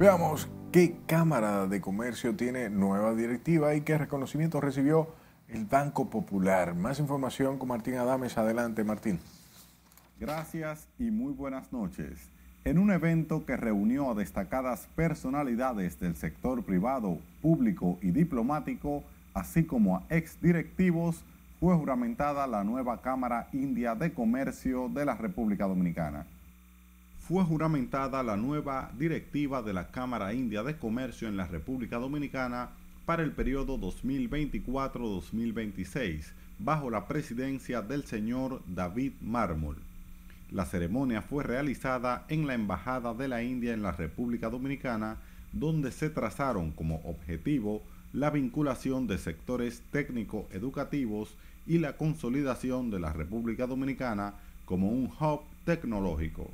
Veamos qué Cámara de Comercio tiene nueva directiva y qué reconocimiento recibió el Banco Popular. Más información con Martín Adames. Adelante, Martín. Gracias y muy buenas noches. En un evento que reunió a destacadas personalidades del sector privado, público y diplomático, así como a exdirectivos, fue juramentada la nueva Cámara India de Comercio de la República Dominicana. Fue juramentada la nueva directiva de la Cámara India de Comercio en la República Dominicana para el periodo 2024-2026, bajo la presidencia del señor David Mármol. La ceremonia fue realizada en la Embajada de la India en la República Dominicana, donde se trazaron como objetivo la vinculación de sectores técnico-educativos y la consolidación de la República Dominicana como un hub tecnológico.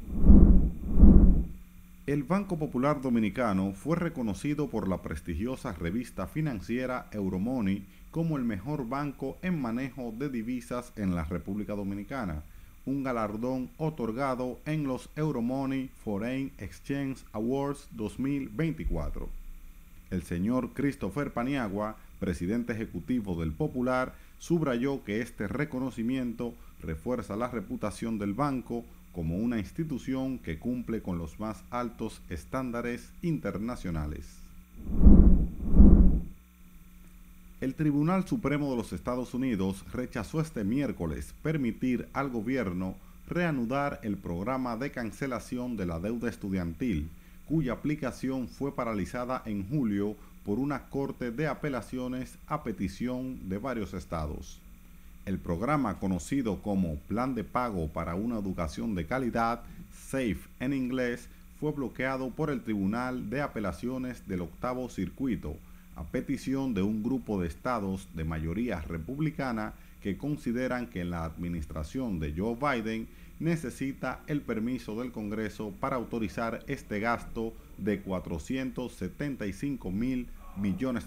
El Banco Popular Dominicano fue reconocido por la prestigiosa revista financiera Euromoney como el mejor banco en manejo de divisas en la República Dominicana, un galardón otorgado en los Euromoney Foreign Exchange Awards 2024. El señor Christopher Paniagua, presidente ejecutivo del Popular, subrayó que este reconocimiento refuerza la reputación del banco como una institución que cumple con los más altos estándares internacionales. El Tribunal Supremo de los Estados Unidos rechazó este miércoles permitir al gobierno reanudar el programa de cancelación de la deuda estudiantil, cuya aplicación fue paralizada en julio por una corte de apelaciones a petición de varios estados. El programa, conocido como Plan de Pago para una Educación de Calidad, SAFE en inglés, fue bloqueado por el Tribunal de Apelaciones del Octavo Circuito, a petición de un grupo de estados de mayoría republicana que consideran que la administración de Joe Biden necesita el permiso del Congreso para autorizar este gasto de $475 millones.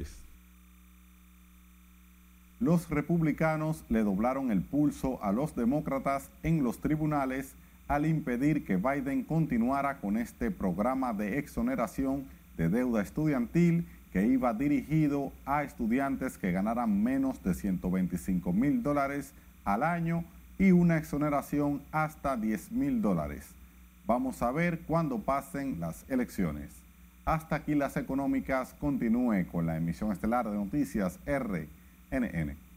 Los republicanos le doblaron el pulso a los demócratas en los tribunales al impedir que Biden continuara con este programa de exoneración de deuda estudiantil que iba dirigido a estudiantes que ganaran menos de $125,000 al año y una exoneración hasta $10,000. Vamos a ver cuándo pasen las elecciones. Hasta aquí las económicas. Continúe con la emisión estelar de noticias RNN.